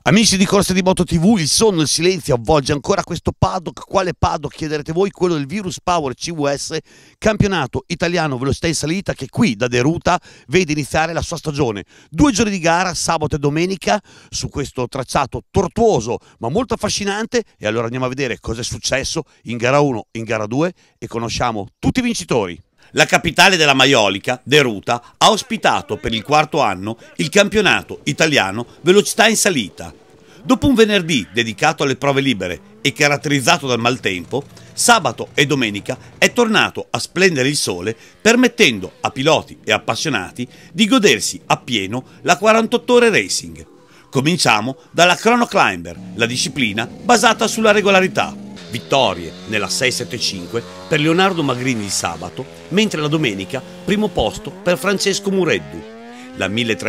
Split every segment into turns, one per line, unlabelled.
Amici di Corse di Moto TV, il sonno e il silenzio avvolge ancora questo paddock. Quale paddock, chiederete voi? Quello del Virus Power CVS, campionato italiano velocità in salita, che qui da Deruta vede iniziare la sua stagione. 2 giorni di gara, sabato e domenica, su questo tracciato tortuoso ma molto affascinante. E allora andiamo a vedere cosa è successo in gara 1 e in gara 2 e conosciamo tutti i vincitori. La capitale della Maiolica, Deruta, ha ospitato per il 4º anno il campionato italiano velocità in salita. Dopo un venerdì dedicato alle prove libere e caratterizzato dal maltempo, sabato e domenica è tornato a splendere il sole, permettendo a piloti e appassionati di godersi appieno la 48 ore racing. Cominciamo dalla Chrono Climber, la disciplina basata sulla regolarità. Vittorie nella 675 per Leonardo Magrini il sabato, mentre la domenica primo posto per Francesco Mureddu. La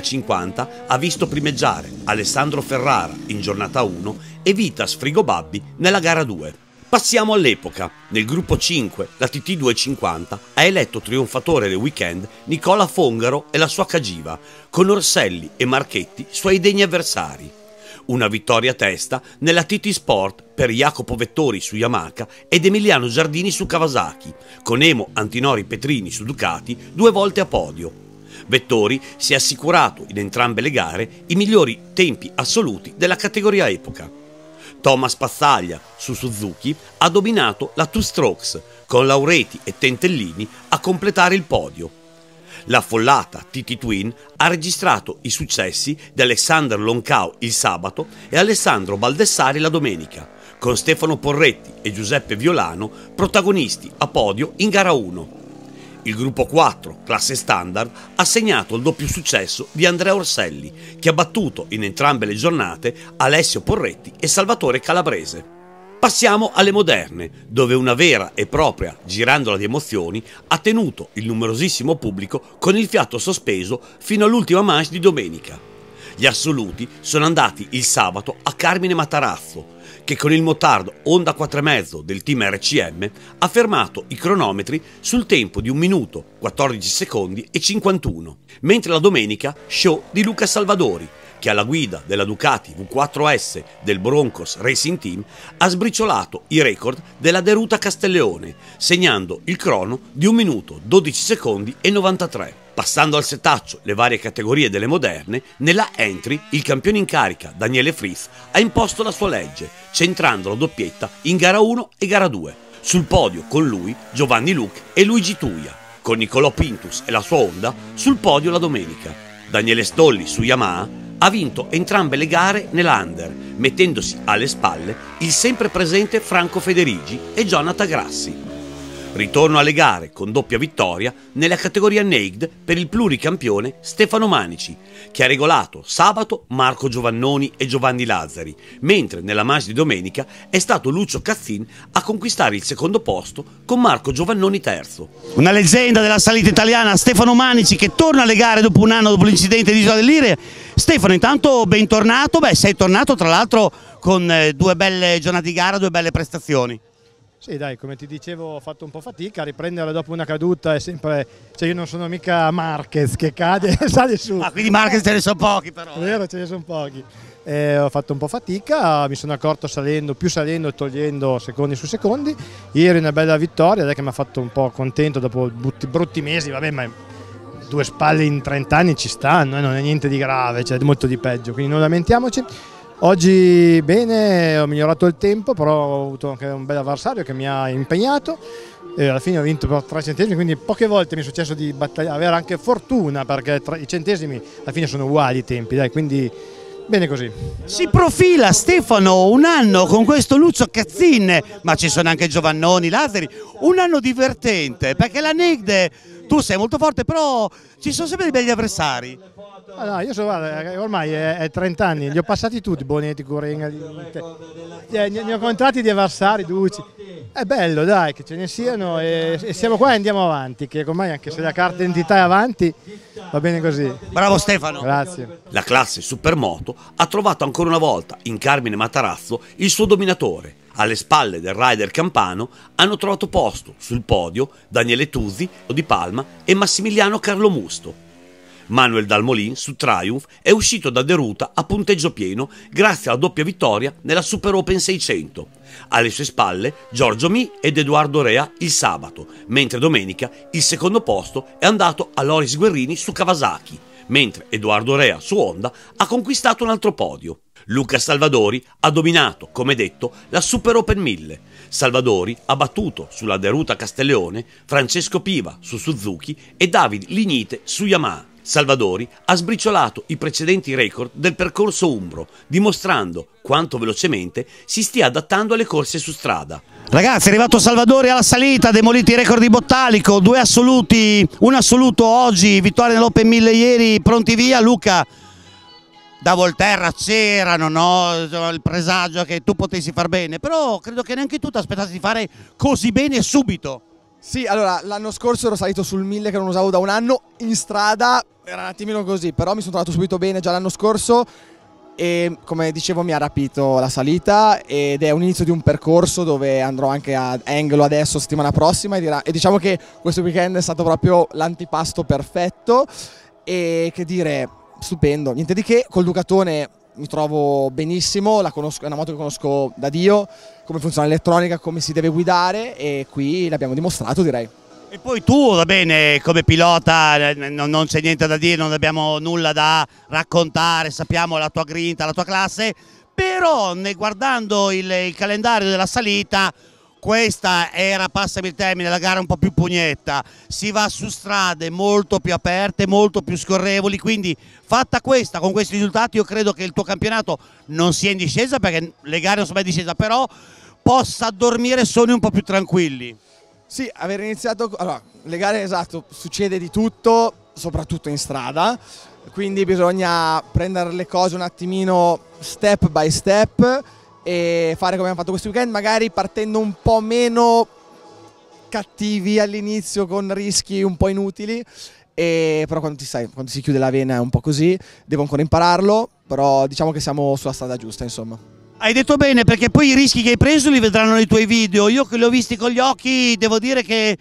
1350 ha visto primeggiare Alessandro Ferrara in giornata 1 e Vitas Frigobabbi nella gara 2. Passiamo all'epoca. Nel gruppo 5 la TT 250 ha eletto trionfatore del weekend Nicola Fongaro e la sua Cagiva, con Orselli e Marchetti suoi degni avversari. Una vittoria a testa nella TT Sport per Jacopo Vettori su Yamaha ed Emiliano Giardini su Kawasaki, con Emo Antinori Petrini su Ducati 2 volte a podio. Vettori si è assicurato in entrambe le gare i migliori tempi assoluti della categoria epoca. Thomas Pazzaglia su Suzuki ha dominato la Two Strokes, con Laureti e Tentellini a completare il podio. L'affollata TT Twin ha registrato i successi di Alexander Loncao il sabato e Alessandro Baldessari la domenica, con Stefano Porretti e Giuseppe Violano protagonisti a podio in gara 1. Il gruppo 4, classe standard, ha segnato il doppio successo di Andrea Orselli, che ha battuto in entrambe le giornate Alessio Porretti e Salvatore Calabrese. Passiamo alle moderne, dove una vera e propria girandola di emozioni ha tenuto il numerosissimo pubblico con il fiato sospeso fino all'ultima manche di domenica. Gli assoluti sono andati il sabato a Carmine Matarazzo, che con il motardo Honda 4,5 del team RCM ha fermato i cronometri sul tempo di 1 minuto, 14 secondi e 51, mentre la domenica show di Luca Salvadori, che alla guida della Ducati V4S del Broncos Racing Team ha sbriciolato i record della Deruta Castelleone, segnando il crono di 1 minuto, 12 secondi e 93. Passando al setaccio le varie categorie delle moderne, nella entry il campione in carica Daniele Fritz ha imposto la sua legge, centrando la doppietta in gara 1 e gara 2. Sul podio con lui Giovanni Luc e Luigi Tuia, con Nicolò Pintus e la sua Honda sul podio la domenica. Daniele Stolli su Yamaha ha vinto entrambe le gare nell'Under, mettendosi alle spalle il sempre presente Franco Federigi e Jonathan Grassi. Ritorno alle gare con doppia vittoria nella categoria Naked per il pluricampione Stefano Manici, che ha regolato sabato Marco Giovannoni e Giovanni Lazzari, mentre nella manche di domenica è stato Lucio Cazzin a conquistare il secondo posto con Marco Giovannoni terzo. Una leggenda della salita italiana, Stefano Manici, che torna alle gare dopo un anno dopo l'incidente di Isola dell'Ire. Stefano, intanto bentornato. Sei tornato tra l'altro con 2 belle giornate di gara, 2 belle prestazioni.
Sì dai, come ti dicevo ho fatto un po' fatica, a riprendere dopo una caduta è sempre, cioè io non sono mica Marquez che cade e sale su.
Ah, quindi Marquez ce ne sono pochi però.
È vero, ce ne sono pochi. Ho fatto un po' fatica, mi sono accorto più salendo e togliendo secondi su secondi. Ieri una bella vittoria, che mi ha fatto un po' contento dopo brutti mesi, vabbè, ma 2 spalle in 30 anni ci stanno, non è niente di grave, cioè molto di peggio, quindi non lamentiamoci. Oggi bene, ho migliorato il tempo, però ho avuto anche un bel avversario che mi ha impegnato e alla fine ho vinto per 3 centesimi, quindi poche volte mi è successo di avere anche fortuna, perché i centesimi alla fine sono uguali i tempi, dai, quindi bene così.
Si profila Stefano un anno con questo Lucio Cazzin, ma ci sono anche Giovannoni, Lazzari, un anno divertente, perché la Negde tu sei molto forte, però ci sono sempre dei begli avversari.
Ah, no, io so, guarda, ormai è 30 anni, li ho passati tutti, Bonetti, Corenga, ne ho contati di avversari, Duci. È bello dai che ce ne siano e siamo qua e andiamo avanti, che ormai anche se la carta d'identità è avanti va bene così.
Bravo Stefano.
Grazie.
La classe Supermoto ha trovato ancora una volta in Carmine Matarazzo il suo dominatore. Alle spalle del rider campano hanno trovato posto sul podio Daniele Tuzzi, Di Palma e Massimiliano Carlo Musto. Manuel Dalmolin su Triumph è uscito da Deruta a punteggio pieno grazie alla doppia vittoria nella Super Open 600. Alle sue spalle Giorgio Mi ed Edoardo Rea il sabato, mentre domenica il secondo posto è andato a Loris Guerrini su Kawasaki, mentre Edoardo Rea su Honda ha conquistato un altro podio. Luca Salvadori ha dominato, come detto, la Super Open 1000. Salvadori ha battuto sulla Deruta Castelleone Francesco Piva su Suzuki e David Lignite su Yamaha. Salvadori ha sbriciolato i precedenti record del percorso umbro, dimostrando quanto velocemente si stia adattando alle corse su strada.
Ragazzi, è arrivato Salvadori alla salita, ha demolito i record di Bottalico, 2 assoluti, un assoluto oggi, vittoria nell'Open 1000 ieri, pronti via. Luca, da Volterra c'erano, no? Il presagio che tu potessi far bene, però credo che neanche tu ti aspettassi di fare così bene subito.
Sì, allora l'anno scorso ero salito sul 1000 che non usavo da un anno, in strada era un attimino così, però mi sono trovato subito bene già l'anno scorso e come dicevo mi ha rapito la salita ed è un inizio di un percorso dove andrò anche a Angelo adesso settimana prossima e diciamo che questo weekend è stato proprio l'antipasto perfetto e che dire, stupendo, niente di che, col Ducatone mi trovo benissimo, la conosco, è una moto che conosco da Dio, come funziona l'elettronica, come si deve guidare e qui l'abbiamo dimostrato, direi.
E poi tu, va bene, come pilota non c'è niente da dire, non abbiamo nulla da raccontare, sappiamo la tua grinta, la tua classe, però guardando il calendario della salita, questa era, passami il termine, la gara un po' più pugnetta, si va su strade molto più aperte, molto più scorrevoli, quindi fatta questa, con questi risultati io credo che il tuo campionato non sia in discesa, perché le gare non sono mai in discesa, però possa dormire sonni un po' più tranquilli.
Sì, aver iniziato, allora, le gare, esatto, succede di tutto, soprattutto in strada, quindi bisogna prendere le cose un attimino step by step e fare come abbiamo fatto questo weekend, magari partendo un po' meno cattivi all'inizio con rischi un po' inutili, però quando si chiude la vena è un po' così, devo ancora impararlo, però diciamo che siamo sulla strada giusta, insomma.
Hai detto bene, perché poi i rischi che hai preso li vedranno nei tuoi video. Io che li ho visti con gli occhi devo dire che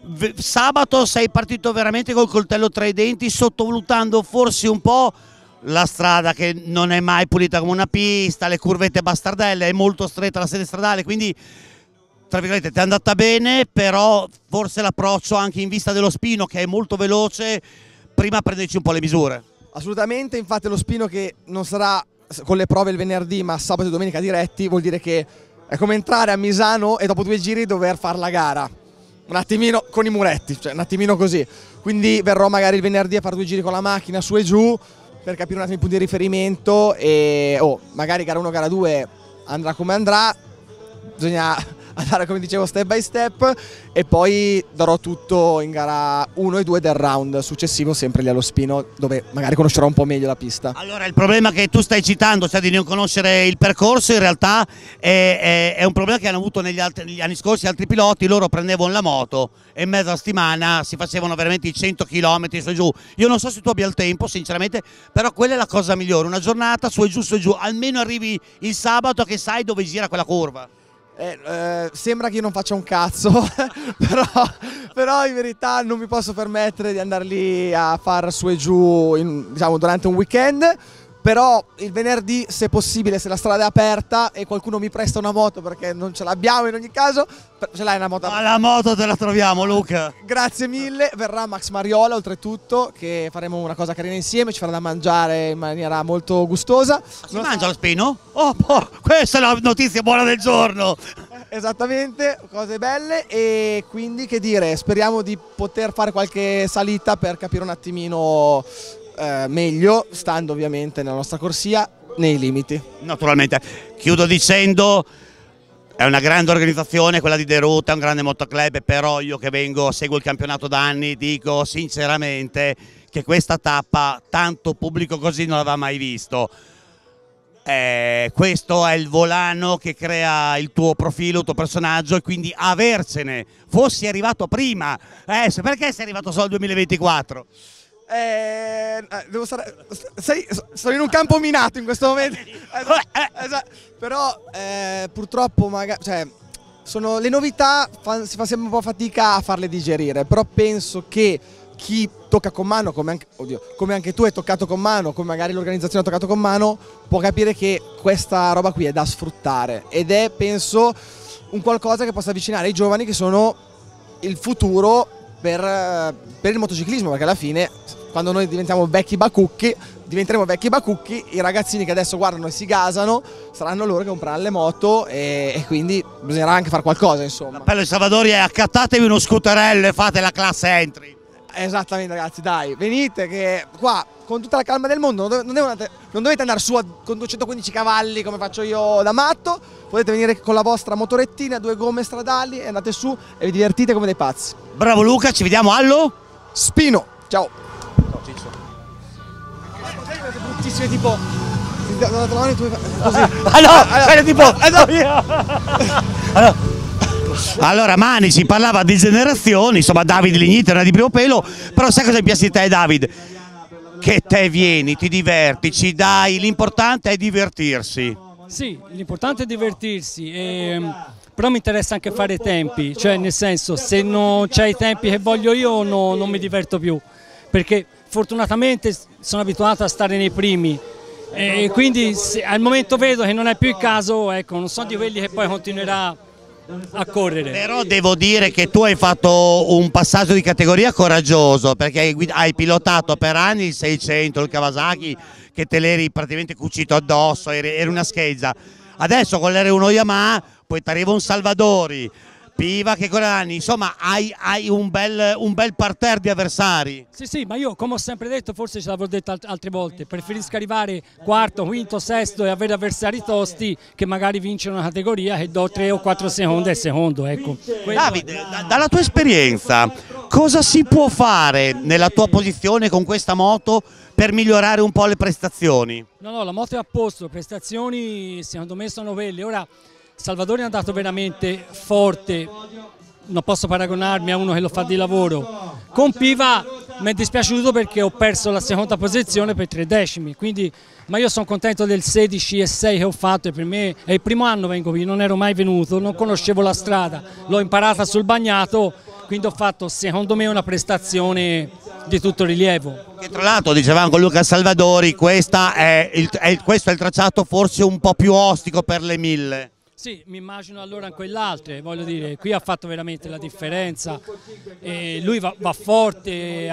sabato sei partito veramente col coltello tra i denti, sottovalutando forse un po' la strada che non è mai pulita come una pista, le curvette bastardelle, è molto stretta la sede stradale, quindi tra virgolette ti è andata bene, però forse l'approccio anche in vista dello Spino che è molto veloce, prima prenderci un po' le misure.
Assolutamente, infatti lo Spino che non sarà con le prove il venerdì ma sabato e domenica diretti vuol dire che è come entrare a Misano e dopo 2 giri dover fare la gara un attimino con i muretti, cioè un attimino così, quindi verrò magari il venerdì a fare 2 giri con la macchina su e giù per capire un attimo i punti di riferimento e magari gara 1 gara 2 andrà come andrà, bisogna andare come dicevo step by step e poi darò tutto in gara 1 e 2 del round successivo, sempre lì allo Spino dove magari conoscerò un po' meglio la pista.
Allora il problema che tu stai citando, cioè di non conoscere il percorso, in realtà è un problema che hanno avuto negli anni scorsi altri piloti. Loro prendevano la moto e in mezza settimana si facevano veramente i 100 km su e giù. Io non so se tu abbia il tempo sinceramente, però quella è la cosa migliore, una giornata su e giù, almeno arrivi il sabato che sai dove gira quella curva.
Sembra che io non faccia un cazzo però in verità non mi posso permettere di andare lì a far su e giù diciamo, durante un weekend, però il venerdì se possibile, se la strada è aperta e qualcuno mi presta una moto, perché non ce l'abbiamo in ogni caso, ce l'hai una moto?
Ma la moto te la troviamo, Luca.
Grazie mille, verrà Max Mariola oltretutto, che faremo una cosa carina insieme, ci farà da mangiare in maniera molto gustosa.
Si mangia lo Spino? Oh, questa è la notizia buona del giorno.
Esattamente, cose belle, e quindi che dire, speriamo di poter fare qualche salita per capire un attimino meglio, stando ovviamente nella nostra corsia nei limiti.
Naturalmente, chiudo dicendo è una grande organizzazione quella di Deruta, è un grande motoclub, però io che seguo il campionato da anni dico sinceramente che questa tappa tanto pubblico così non l'aveva mai visto. Questo è il volano che crea il tuo profilo, il tuo personaggio, e quindi avercene, fossi arrivato prima, perché sei arrivato solo al 2024?
Sono in un campo minato in questo momento. Però purtroppo le novità si fa sempre un po' fatica a farle digerire, però penso che chi tocca con mano, come anche tu hai toccato con mano, come magari l'organizzazione ha toccato con mano, può capire che questa roba qui è da sfruttare ed è, penso, un qualcosa che possa avvicinare i giovani che sono il futuro per il motociclismo, perché alla fine quando noi diventeremo vecchi bacucchi, i ragazzini che adesso guardano e si gasano saranno loro che compreranno le moto e quindi bisognerà anche fare qualcosa, insomma.
L'appello di Salvadori è: accattatevi uno scooterello e fate la classe entry.
Esattamente, ragazzi, dai, venite che qua con tutta la calma del mondo non dovete andare su con 215 cavalli come faccio io da matto, potete venire con la vostra motorettina, 2 gomme stradali e andate su e vi divertite come dei pazzi.
Bravo Luca, ci vediamo allo
Spino, ciao. Ciao Ciccio. Bruttissime tipo così.
Era tipo Allora Mani ci parlava di generazioni, insomma David Ligniti era di primo pelo, però sai cosa mi piace di te, David? Che te vieni, ti diverti, ci dai, l'importante è divertirsi.
Sì, l'importante è divertirsi, però mi interessa anche fare tempi, cioè nel senso, se non c'è i tempi che voglio io non mi diverto più, perché fortunatamente sono abituato a stare nei primi e quindi al momento vedo che non è più il caso, ecco, non sono di quelli che poi continuerà a correre.
Però devo dire che tu hai fatto un passaggio di categoria coraggioso, perché hai pilotato per anni il 600, il Kawasaki, che te l'eri praticamente cucito addosso, eri una scheggia. Adesso con l'R1 Yamaha poi ti arriva un Salvadori, Piva che con anni, insomma hai un bel parterre di avversari.
Sì, ma io come ho sempre detto, forse ce l'avrò detto altre volte, preferisco arrivare quarto, quinto, sesto e avere avversari tosti che magari vincere una categoria che do 3 o 4 secondi al secondo, ecco.
Davide, dalla tua esperienza, cosa si può fare nella tua posizione con questa moto per migliorare un po' le prestazioni?
No, la moto è a posto, le prestazioni secondo me sono quelle. Ora Salvadori è andato veramente forte, non posso paragonarmi a uno che lo fa di lavoro. Con Piva mi è dispiaciuto perché ho perso la seconda posizione per 3 decimi, quindi, ma io sono contento del 16,6 che ho fatto e per me è il primo anno vengo qui, non ero mai venuto, non conoscevo la strada, l'ho imparata sul bagnato, quindi ho fatto secondo me una prestazione di tutto rilievo.
Che tra l'altro dicevamo con Luca Salvadori, questo è il tracciato forse un po' più ostico per le 1000.
Sì, mi immagino allora in quell'altre, voglio dire, qui ha fatto veramente la differenza, e lui va forte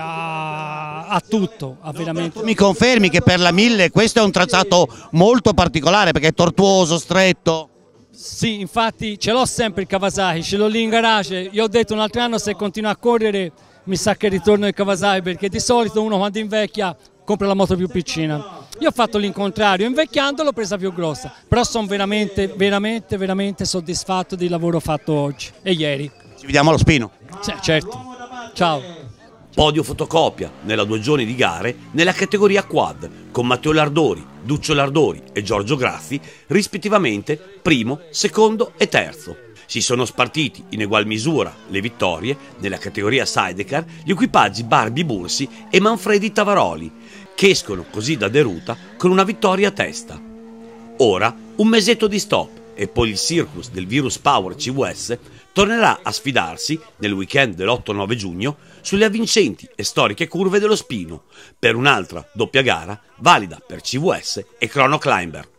a tutto, ha veramente...
Tu mi confermi che per la 1000 questo è un tracciato molto particolare perché è tortuoso, stretto?
Sì, infatti ce l'ho sempre il Kawasaki, ce l'ho lì in garage, io ho detto un altro anno se continua a correre mi sa che ritorno il Kawasaki perché di solito uno quando invecchia compra la moto più piccina. Io ho fatto l'incontrario, invecchiando l'ho presa più grossa, però sono veramente soddisfatto del lavoro fatto oggi e ieri.
Ci vediamo allo Spino.
Certo, ciao.
Podio fotocopia nella 2 giorni di gare nella categoria quad con Matteo Lardori, Duccio Lardori e Giorgio Grazzi rispettivamente primo, secondo e terzo. Si sono spartiti in egual misura le vittorie nella categoria sidecar gli equipaggi Barbi Bursi e Manfredi Tavaroli, che escono così da Deruta con una vittoria a testa. Ora un mesetto di stop e poi il circus del Virus Power CVS tornerà a sfidarsi nel weekend dell'8-9 giugno sulle avvincenti e storiche curve dello Spino per un'altra doppia gara valida per CVS e Chrono Climber.